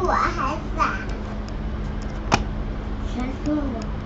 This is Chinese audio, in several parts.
我还傻。谁说的？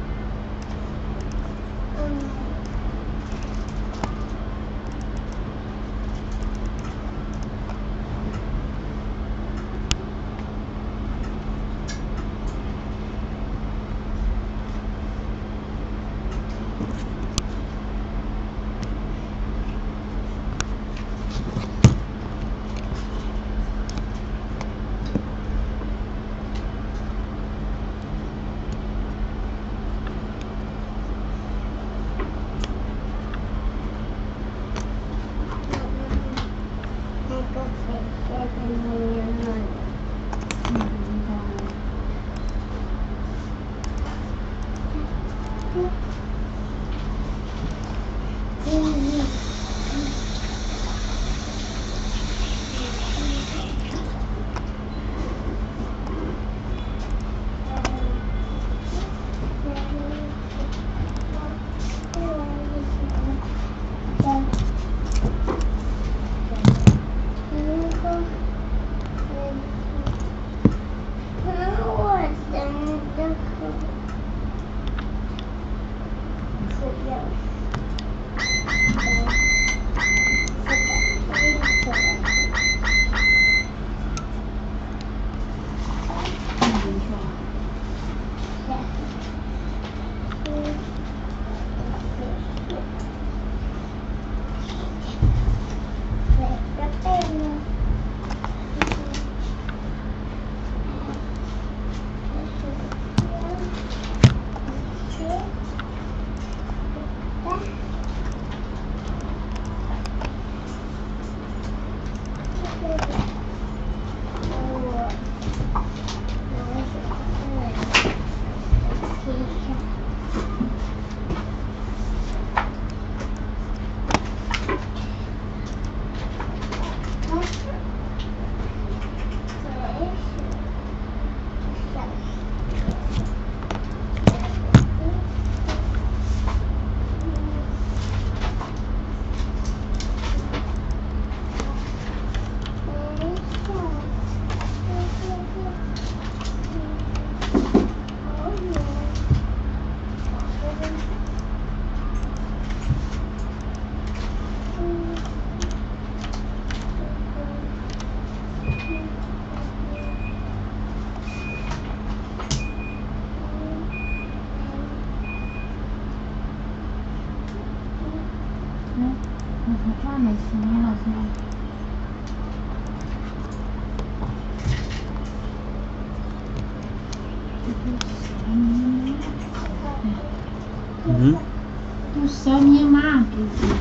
饭没吃呢，老师。Do céu, minha máquina.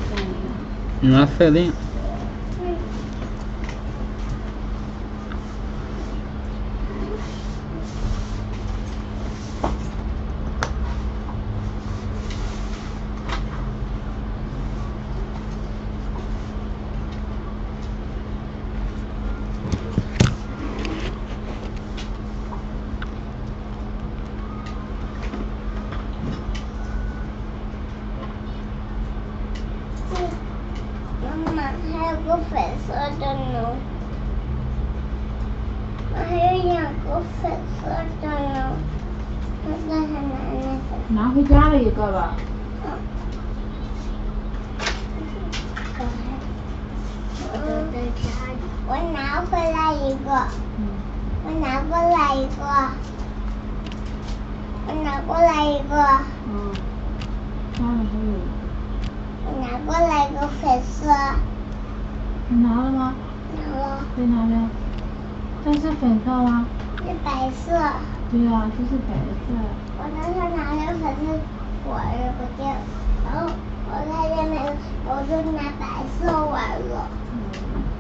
Uma felinha. 妈妈，还有个粉色的呢，还有两个粉色的呢，那个还拿那个。 拿回家了一个吧。 我拿回来一个。我拿过来一个。我拿过来一个。 家里还有。 我拿过来一个粉色。 你拿了吗？ 拿了。 在哪里？这是粉色吗？ 是白色。 对啊，这是白色。 我那时候拿了粉色，我也不见，然后我在这边，我就拿白色玩了。